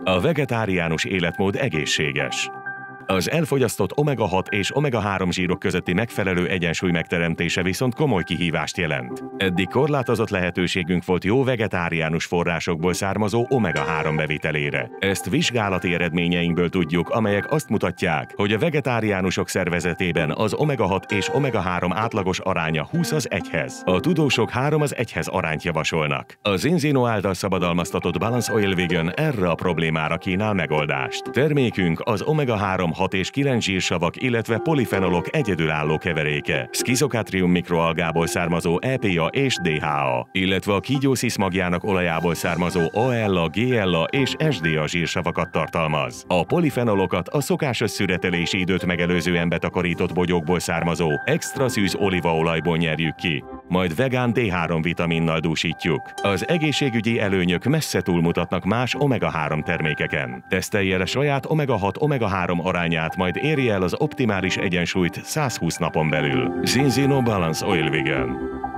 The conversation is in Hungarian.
A vegetáriánus életmód egészséges. Az elfogyasztott omega-6 és omega-3 zsírok közötti megfelelő egyensúly megteremtése viszont komoly kihívást jelent. Eddig korlátozott lehetőségünk volt jó vegetáriánus forrásokból származó omega-3 bevitelére. Ezt vizsgálati eredményeinkből tudjuk, amelyek azt mutatják, hogy a vegetáriánusok szervezetében az omega-6 és omega-3 átlagos aránya 20:1. A tudósok 3:1 arányt javasolnak. Az Enzino által szabadalmaztatott Balance Oil Vegan erre a problémára kínál megoldást. Termékünk az omega-3 6 és 9 zsírsavak, illetve polifenolok egyedülálló keveréke, Schizocatrium mikroalgából származó EPA és DHA, illetve a kígyószisz magjának olajából származó ALA, GLA és SDA zsírsavakat tartalmaz. A polifenolokat a szokásos szüretelési időt megelőzően betakarított bogyókból származó extra szűz olívaolajból nyerjük ki, majd vegán D3 vitaminnal dúsítjuk. Az egészségügyi előnyök messze túlmutatnak más omega-3 termékeken. Tesztelje el saját omega-6, omega-3 arányát, majd érje el az optimális egyensúlyt 120 napon belül. Enzino Balance Oil Vegan.